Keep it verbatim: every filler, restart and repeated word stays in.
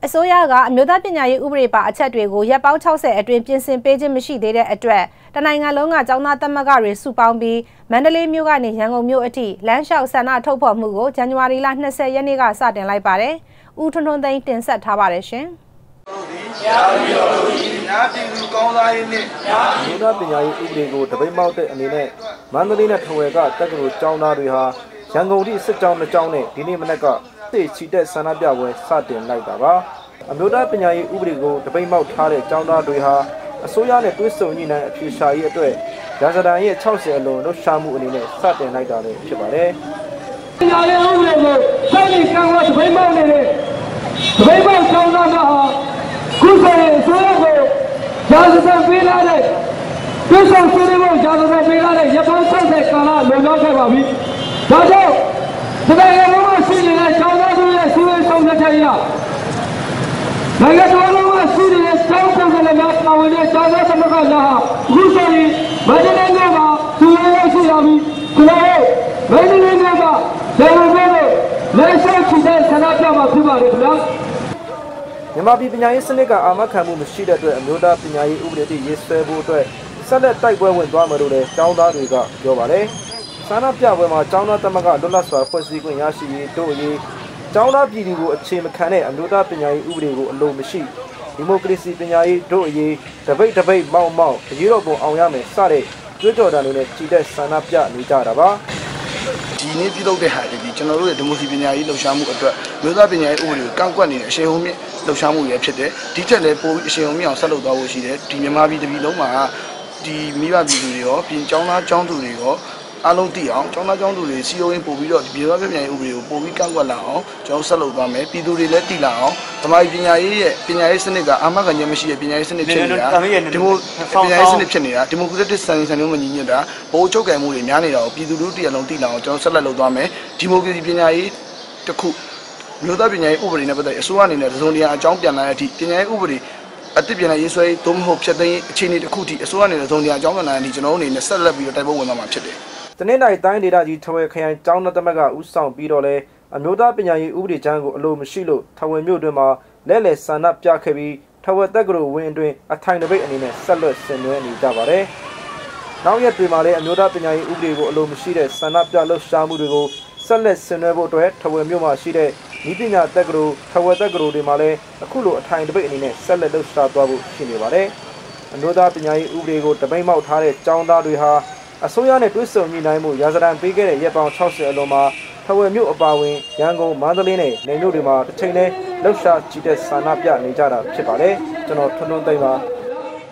အစိုးရကအမျိုးသားပညာရေးဥပဒေပါအချက်တွေကိုရပ်ပေါင်း၆၀အတွင်းပြင်ဆင်ပေးခြင်းမရှိသေးတဲ့အတွက်တနိုင်ငံလုံးကကျောင်းသားသမဂ္ဂတွေစုပေါင်းပြီးမန္တလေးမြို့ကနေရန်ကုန်မြို့အထိလမ်းလျှောက်ဆန္ဒထုတ်ဖော်မှုကိုဇန်နဝါရီလ၂၀ရက်နေ့ကစတင်လိုက်ပါတယ်။ဦးထွန်းထွန်းသိန်းတင်ဆက်ထားပါတယ်ရှင်။ညာပြည်သူကောင်းသားရေးနဲ့မြို့သားပညာရေးဥပဒေကိုတပိတ်မောက်တဲ့အနေနဲ့မန္တလေးနဲ့ထဝယ်ကတက္ကသိုလ်ကျောင်းသားတွေဟာရန်ကုန်ထိစစ်ကြောင်းနှစ်ကြောင်းနဲ့ဒီနေ့မနက်ကသိချီတက်ဆန္ဒပြပွဲစတင်လိုက်တာပါအမျိုးသားပညာရေးဥပဒေကိုတပိတ်မောက်ထားတဲ့ကျောင်းသားတွေဟာအစိုးရနဲ့တွဲဆုံညှိနှိုင်းအဖြေရှာရေးအတွက်ရာဇဒဏ်ရဲ့၆၀အလွန်လှုပ်ရှားမှုအနေနဲ့စတင်လိုက်တာလည်းဖြစ်ပါတယ်ပညာရေးဥပဒေကိုစိတ်နဲ့ကံဝတ်တပိတ်မောက်နေတဲ့တပိတ်မောက်ကျောင်းသားများဟာခုဆိုရင်အစိုးရကိုရာဇဒဏ်ပေးလာတဲ့တွဲဆုံဆွေးနွေးဖို့ရာဇဒဏ်ပေးလာတဲ့ရပောင်း၆၀ကာလလွန်မြောက်ခဲ့ပါပြီဒါကြောင့်ဒီနိုင်ငံလုံးမှာရှိနေတဲ့ကျောင်းသားတွေရဲ့စီးပွားရေးဆောင်ရွက်ချက်အရနိုင်ငံတော်လုံးမှာရှိနေတဲ့ကျောင်းကိုယ်စားလှယ်များပါဝင်တဲ့ကျောင်းသားသမဂ္ဂများဟာအခုဆိုရင်မန္တလေးမြို့မှာသူတို့ရှိရပြီးကျွန်တော်တို့မန္တလေးမြို့ကရန်ကုန်မြို့ကိုလက်ရှိချီတဲ့ဆန္ဒပြမှာဖြစ်ပါတယ်ခင်ဗျာမြန်မာပြည်ပညာရေးစနစ်ကအာမခံမှုမရှိတဲ့အတွက်အမျိုးသားပညာရေးဥပဒေတည်ရေးဆွဲဖို့အတွက်ဆက်လက်တိုက်ပွဲဝင်သွားမယ်လို့လည်းကျောင်းသားတွေကပြောပါတယ်ဆန္ဒပြပွဲမှာကျောင်းသားသမဂ္ဂလွတ်လပ်စွာဖွဲ့စည်းခွင့်ရရှိရေးတို့အရေးကျောင်းသားပြည်သူကိုအခြေမခံတဲ့အမျိုးသားပညာရေးဥပဒေကိုအလိုမရှိဒီမိုကရေစီပညာရေးတို့အရေးတပိတ်တပိတ်မောက်မောက်အရေးတော်ပုံအောင်ရမယ်စတဲ့ကြွေးကြော်တံတွေနဲ့ကြီးတဲ့ဆန္ဒပြနေကြတာပါဒီနေ့ပြုလုပ်တဲ့ဟာဒီကျွန်တော်တို့ရဲ့ဒီမိုကရေစီပညာရေးလှုပ်ရှားမှုအတွက်မြို့သားပညာရေးဥပဒေကိုကန့်ကွက်နေတဲ့အရှိန်ဟုန်မြင့်လှုပ်ရှားမှုတွေဖြစ်တယ်ဒီထက်လည်းပိုပြီးအရှိန်ဟုန်မြင့်အောင်ဆက်လုပ်သွားဖို့ရှိတယ်ဒီမြန်မာပြည်တပြည်လုံးမှာဒီမိဘပြည်သူတွေရောပြင်ကျောင်းသားကျောင်းသူတွေရောအားလုံးသိအောင်ကျောင်းသားကျောင်းသူတွေစီအိုရင်ပို့ပြီးတော့ပြည်တော်ပညာရေးဥပဒေကိုပို့ပြီးကန့်ကွက်လာအောင်ကျွန်တော်ဆက်လုပ်သွားမယ်ပြည်သူတွေလည်းသိလာအောင်ဗမာပြည်ပညာရေးရဲ့ပညာရေးစနစ်ကအာမခံချက်မရှိတဲ့ပညာရေးစနစ်ဖြစ်နေတာဒီမိုပညာရေးစနစ်ဖြစ်နေတာဒီမိုကရက်တစ်စံစံလုံးမညီညွတ်တာဘိုးချုပ်ကံမှုတွေများနေတာကိုပြည်သူလူထုတရလုံးသိလာအောင်ကျွန်တော်ဆက်လက်လုပ်သွားမယ်ဒီမိုကရေစီပညာရေးတစ်ခုမြို့သားပညာရေးဥပဒေနဲ့ပတ်သက်အစိုးရအနေနဲ့သုံးတရားအကြောင်းပြန်လာတဲ့အထိပညာရေးဥပဒေအတစ်ပြန်လာရေးဆွဲသုံးမဟုတ်ဖြတ်သိမ်းအခြေအနေတစ်ခုထိအစိုးရအနေနဲ့သုံးတရားအကြောင်းပြန်လာတဲ့အထိကျွန်တော်တို့အနေနဲ့ဆက်လက်ပြီးတော့တိုက်ပွဲဝင်သွားမှာဖြစ်တယ်တနင်္လာရီတိုင်းဒေသကြီးထဝယ်ခရိုင်ကျောင်းသားသမဂ္ဂဦးဆောင်ပြီးတော့လဲအမျိုးသားပညာရေးဥပဒေကျမ်းကိုအလိုမရှိလို့ထဝယ်မြို့တွင်မှာလဲလှယ်ဆန္ဒပြခဲ့ပြီးထဝယ်တက္ကသိုလ်ဝင်းအတွင်းအထိုင်တစ်ပိတ်အနေနဲ့ဆက်လက်ဆင်နွှဲနေကြပါတယ်။နောက်ရက်တွေမှာလည်းအမျိုးသားပညာရေးဥပဒေကိုအလိုမရှိတဲ့ဆန္ဒပြလှုပ်ရှားမှုတွေကိုဆက်လက်ဆင်နွှဲဖို့အတွက်ထဝယ်မြို့မှာရှိတဲ့ဤပညာတက္ကသိုလ်ထဝယ်တက္ကသိုလ်တွေမှာလည်းအခုလိုအထိုင်တစ်ပိတ်အနေနဲ့ဆက်လက်လှုပ်ရှားသွားဖို့ရှိနေပါတယ်။အမျိုးသားပညာရေးဥပဒေကိုတပိတ်မောက်ထားတဲ့ကျောင်းသားတွေဟာအစိုးရနဲ့တွဲဆုံညှိနှိုင်းမှုရာဇဒဏ်ပေးခဲ့တဲ့ရက်ပေါင်း၆၀အလွန်မှာထဝယ်မြို့အပါအဝင်ရန်ကုန်မန္တလေးနဲ့နယ်မြို့တွေမှာတစ်ချိန်နဲ့လှုပ်ရှားကြည့်တဲ့ဆန္ဒပြနေကြတာဖြစ်ပါတယ်ကျွန်တော်ထွန်းထွန်းသိန်းပါ